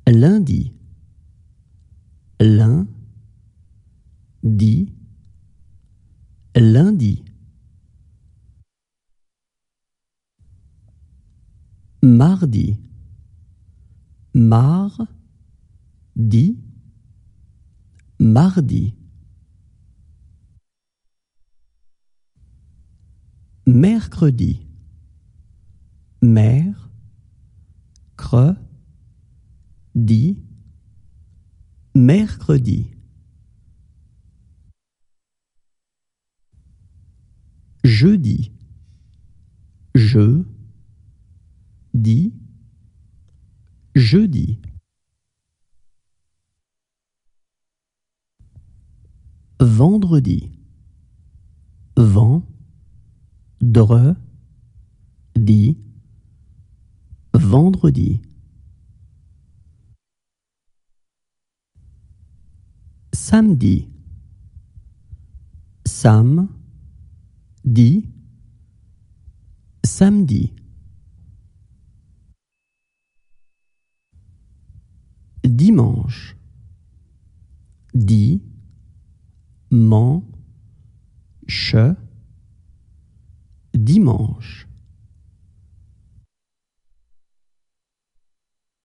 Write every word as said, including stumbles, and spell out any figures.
lundi, lundi, lundi. Mardi, mardi, mardi. Mercredi, mercredi, mercredi. Jeudi, jeudi, jeudi. Vendredi, vendredi, vendredi. Samedi, samedi, samedi. Dimanche, dimanche, dimanche.